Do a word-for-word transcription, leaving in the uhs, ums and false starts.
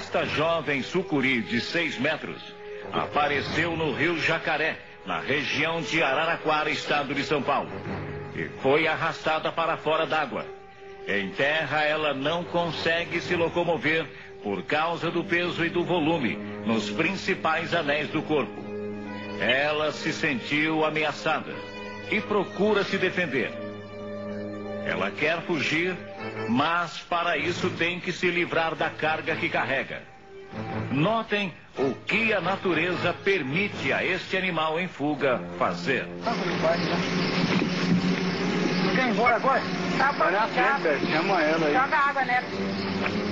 Esta jovem sucuri de seis metros apareceu no Rio Jacaré, na região de Araraquara, estado de São Paulo, e foi arrastada para fora d'água. Em terra, ela não consegue se locomover por causa do peso e do volume nos principais anéis do corpo. Ela se sentiu ameaçada e procura se defender. Ela quer fugir, mas para isso tem que se livrar da carga que carrega. Notem o que a natureza permite a este animal em fuga fazer. Não quer ir embora agora? Tá bom, chama ela aí. Joga água nela.